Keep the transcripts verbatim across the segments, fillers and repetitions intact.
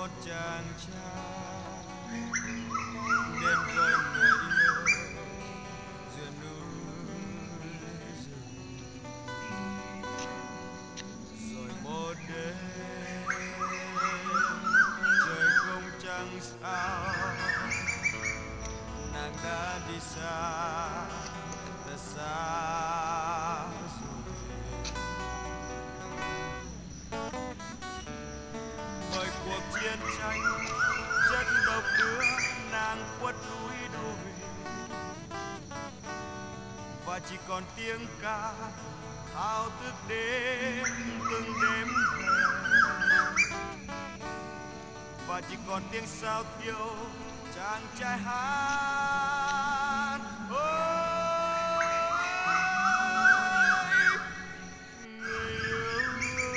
một chàng trai đến với người yêu giữa núi rừng, rồi một đêm trời không trăng sao, nàng đã đi xa thật xa rồi. Bởi cuộc chiến tranh chất độc đưa nàng quất núi đồi, và chỉ còn tiếng ca thao thức đêm từng đêm về, và chỉ còn tiếng sao thiêu chàng trai hát. Ôi người yêu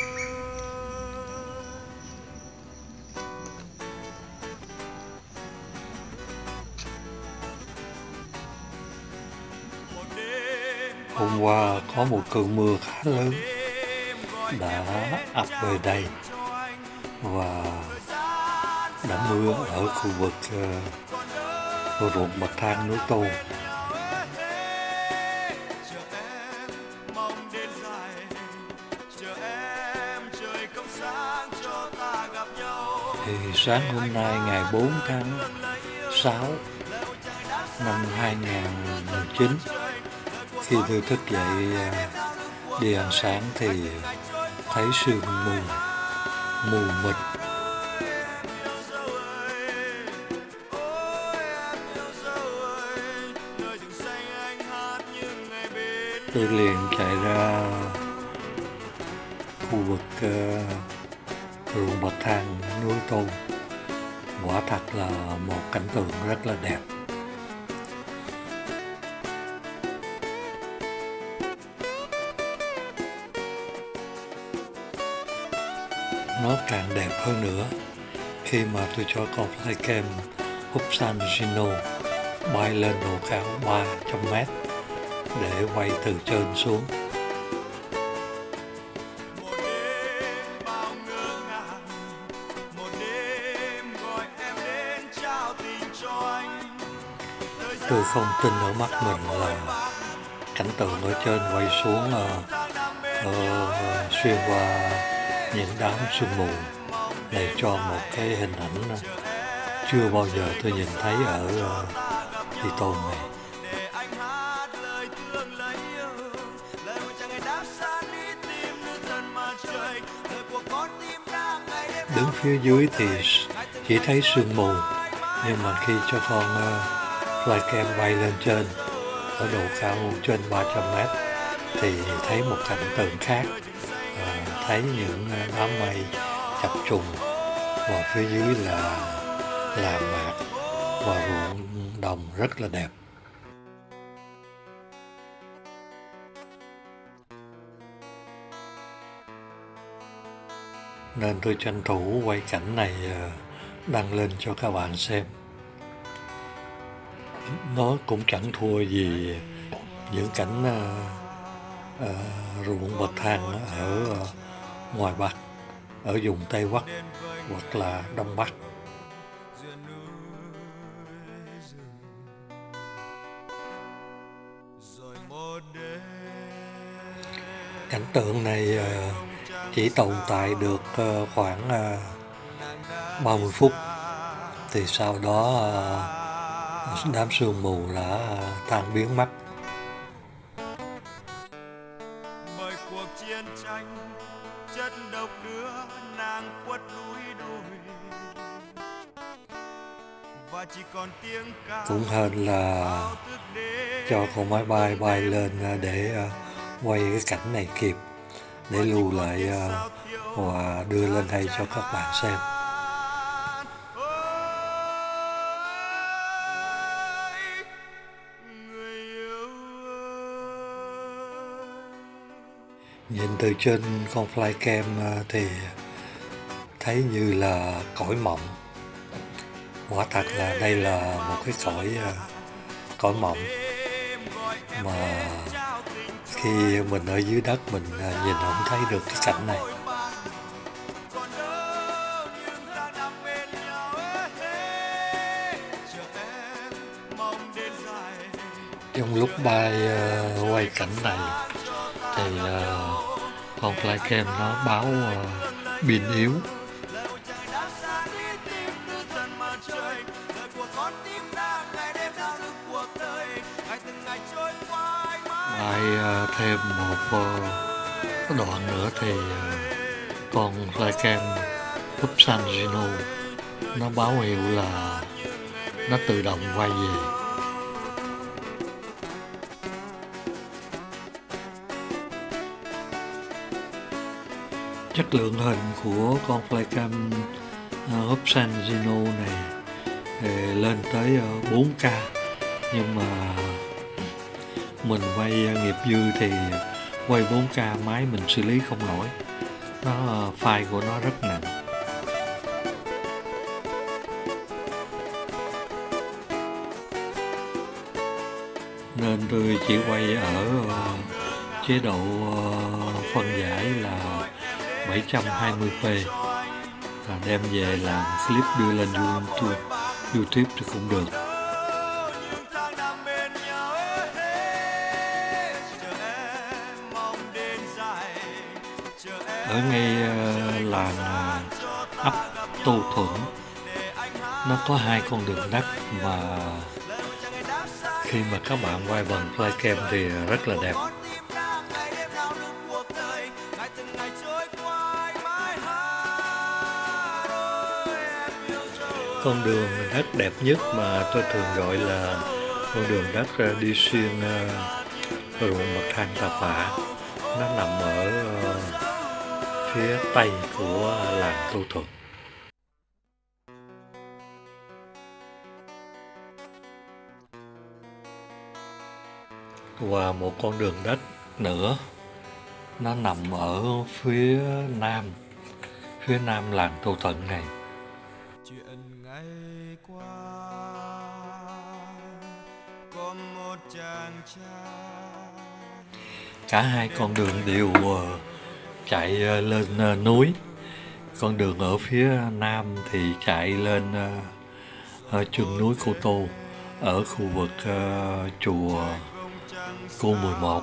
Hôm qua có một cơn mưa khá lớn đã ập về đây và đã mưa ở khu vực uh, ruộng bậc thang núi Tô. Thì sáng hôm nay ngày bốn tháng sáu năm hai nghìn không trăm mười chín, khi tôi thức dậy đi ăn sáng thì thấy sương mù mù mịt. Tôi liền chạy ra khu vực uh, ruộng bậc thang núi Tô. Quả thật là một cảnh tượng rất là đẹp. Nó càng đẹp hơn nữa khi mà tôi cho con flycam Hubsan Gino bay lên độ cao ba trăm mét để quay từ trên xuống. Tôi không tin ở mắt mình là cảnh tượng ở trên quay xuống uh, uh, xuyên qua những đám sương mù này cho một cái hình ảnh chưa bao giờ tôi nhìn thấy ở uh, Tri Tôn này. Đứng phía dưới thì chỉ thấy sương mù, nhưng mà khi cho con uh, flycam bay lên trên ở độ cao trên ba trăm mét thì thấy một cảnh tượng khác. À, thấy những đám mây chập trùng và phía dưới là là mạc và ruộng đồng rất là đẹp. Nên tôi tranh thủ quay cảnh này đăng lên cho các bạn xem. Nó cũng chẳng thua gì những cảnh uh, uh, ruộng bậc thang ở uh, ngoài Bắc, ở vùng Tây Bắc hoặc là Đông Bắc. Cảnh tượng này uh, chỉ tồn tại được uh, khoảng uh, ba mươi phút, thì sau đó uh, đám sương mù đã uh, tan biến mất. Bởi cuộc chiến tranh chất độc đưa nàng quất núi đồi, và chỉ còn tiếng ca cũng hên là cho con máy bay bay lên để uh, quay cái cảnh này kịp để lưu lại uh, và đưa lên đây cho các bạn xem. Nhìn từ trên con flycam thì thấy như là cõi mộng. Quả thật là đây là một cái cõi cõi mộng mà khi mình ở dưới đất mình nhìn không thấy được cái cảnh này. Trong lúc bay uh, quay cảnh này thì uh, con flycam nó báo uh, pin yếu. Bay uh, thêm một uh, đoạn nữa thì uh, con flycam Hubsan Gino nó báo hiệu là nó tự động quay về. Chất lượng hình của con flycam uh, Hubsan Gino này thì lên tới uh, bốn K, nhưng mà mình quay nghiệp dư thì quay bốn K máy mình xử lý không nổi, nó uh, file của nó rất nặng. Nên tôi chỉ quay ở uh, chế độ uh, phân giải là bảy trăm hai mươi p và đem về làm clip đưa lên YouTube, YouTube thì cũng được. Ở ngay uh, làng uh, ấp Tô Thuận nó có hai con đường đất mà khi mà các bạn quay bằng flycam thì rất là đẹp. Con đường đất đẹp nhất mà tôi thường gọi là con đường đất đi xuyên uh, ruộng bậc thang Tà Phả. Nó nằm ở uh, phía tây của làng Tô Thuận. Và một con đường đất nữa nó nằm ở phía nam, phía nam làng Tô Thuận này. Chuyện ngày qua có một chàng trai. Cả hai con đường đều uh, chạy uh, lên uh, núi. Con đường ở phía nam thì chạy lên uh, ở chân núi Cô Tô, ở khu vực uh, chùa Cô mười một.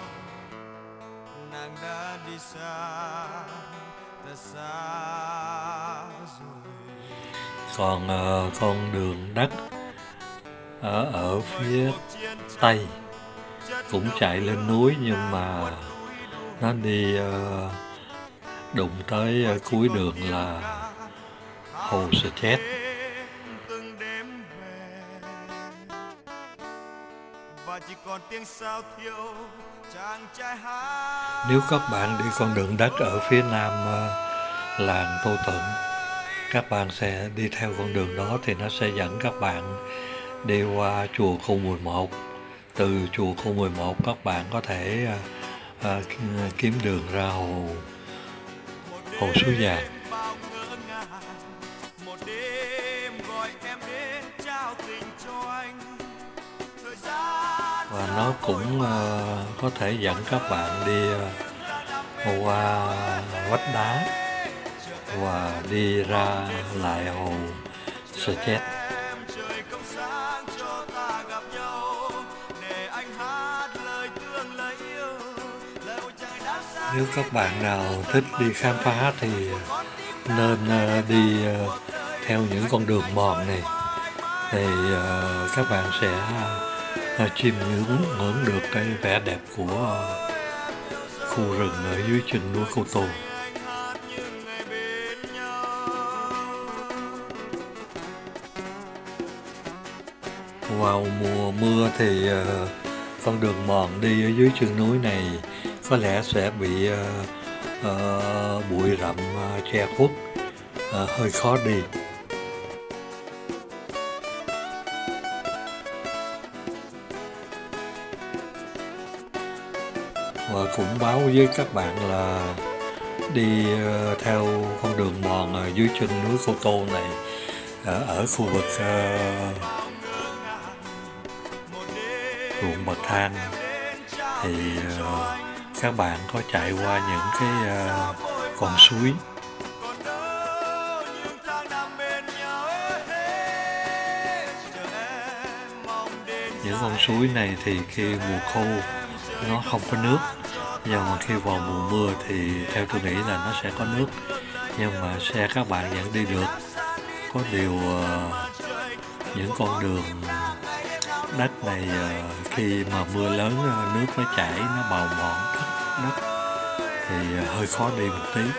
Nàng đã đi xa, ta xa rồi. Còn uh, con đường đất ở ở phía tây cũng chạy lên núi, nhưng mà nó đi uh, đụng tới uh, cuối đường là hồ Sơ Chết. Nếu các bạn đi con đường đất ở phía nam uh, làng Tô Thuận, các bạn sẽ đi theo con đường đó thì nó sẽ dẫn các bạn đi qua chùa Khu mười một. Từ chùa Khu mười một các bạn có thể uh, uh, kiếm đường ra hồ hồ Suối Vàng. Và nó cũng uh, có thể dẫn các bạn đi uh, qua vách đá và đi ra lại hồ Sơ Chết. Nếu các bạn nào thích đi khám phá thì nên uh, đi uh, theo những con đường mòn này, thì uh, các bạn sẽ uh, chiêm ngưỡng ngưỡng được cái vẻ đẹp của uh, khu rừng ở dưới chân núi Cô Tô. Vào mùa mưa thì uh, con đường mòn đi ở dưới chân núi này có lẽ sẽ bị uh, uh, bụi rậm uh, che khuất, uh, hơi khó đi. Và cũng báo với các bạn là đi uh, theo con đường mòn uh, dưới chân núi Cô Tô này, uh, ở khu vực uh, ruộng bậc thang thì uh, các bạn có chạy qua những cái uh, con suối. những con suối này thì khi mùa khô nó không có nước, nhưng mà khi vào mùa mưa thì theo tôi nghĩ là nó sẽ có nước, nhưng mà xe các bạn vẫn đi được. Có điều uh, những con đường đất này uh, khi mà mưa lớn uh, nước nó chảy, nó bào mòn đất, đất thì uh, hơi khó đi một tí.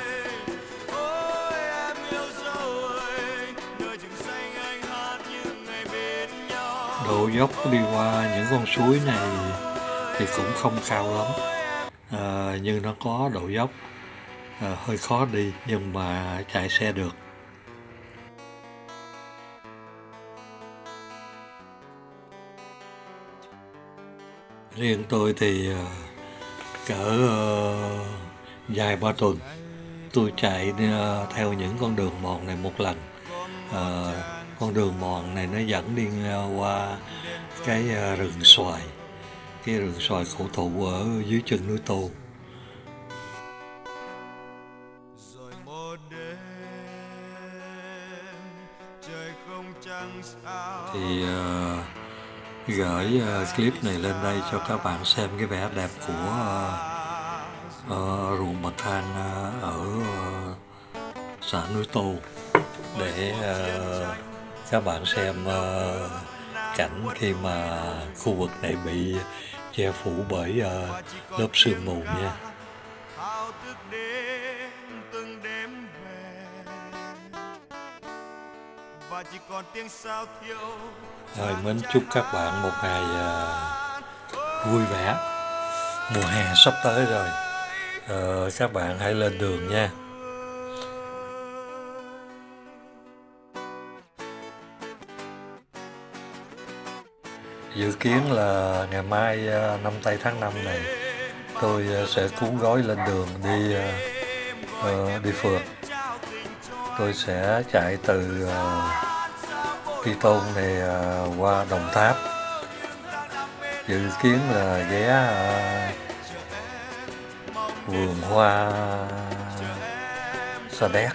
Độ dốc đi qua những con suối này thì cũng không cao lắm, à, nhưng nó có độ dốc, à, hơi khó đi nhưng mà chạy xe được. Riêng tôi thì uh, cỡ uh, vài ba tuần tôi chạy uh, theo những con đường mòn này một lần. Uh, con đường mòn này nó dẫn đi uh, qua cái uh, rừng xoài, cái rừng xoài cổ thụ ở dưới chân núi Tô. Thì uh, gửi uh, clip này lên đây cho các bạn xem cái vẻ đẹp của uh, uh, ruộng bậc thang uh, ở uh, xã núi Tô, để uh, các bạn xem uh, cảnh khi mà khu vực này bị che phủ bởi uh, lớp sương mù nha. Rồi, mến chúc các bạn một ngày uh, vui vẻ. Mùa hè sắp tới rồi, uh, các bạn hãy lên đường nha. Dự kiến là ngày mai năm tây tháng năm này tôi sẽ cuốn gói lên đường đi uh, đi phượt. Tôi sẽ chạy từ uh, Tri Tôn này uh, qua Đồng Tháp. Dự kiến là ghé uh, vườn hoa Sa Đéc.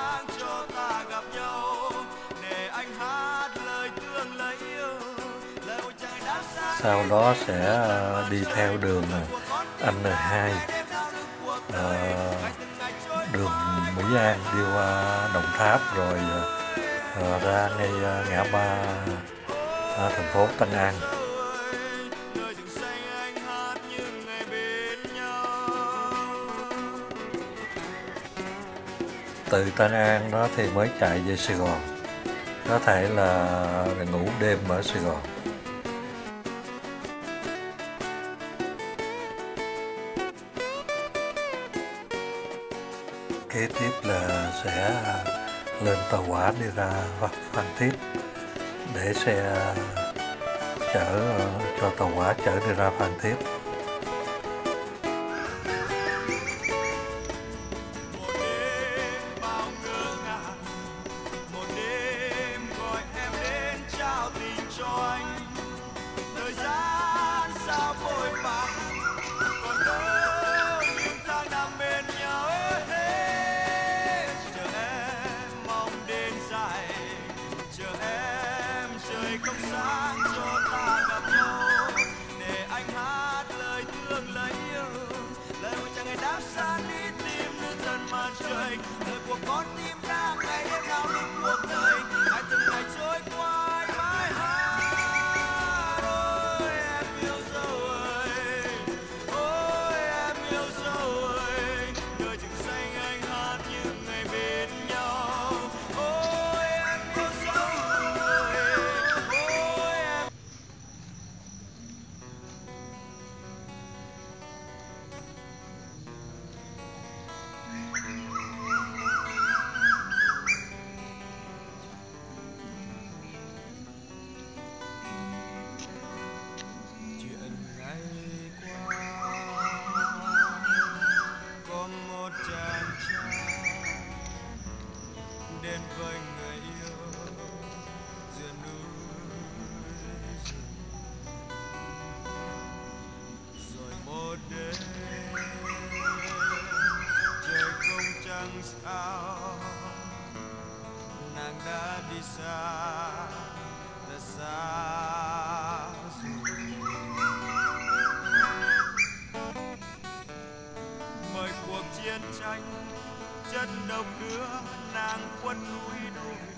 Sau đó sẽ uh, đi theo đường N hai, uh, đường Mỹ An đi qua Đồng Tháp, rồi uh, ra ngay uh, ngã ba uh, thành phố Tân An. Từ Tân An đó thì mới chạy về Sài Gòn, có thể là ngủ đêm ở Sài Gòn. Kế tiếp là sẽ lên tàu hỏa đi ra Phan Thiết để xe chở cho tàu hỏa chở đi ra Phan Thiết. Nàng đã đi xa, thật xa rồi. tranh chất độc đưa nàng quất núi đồi.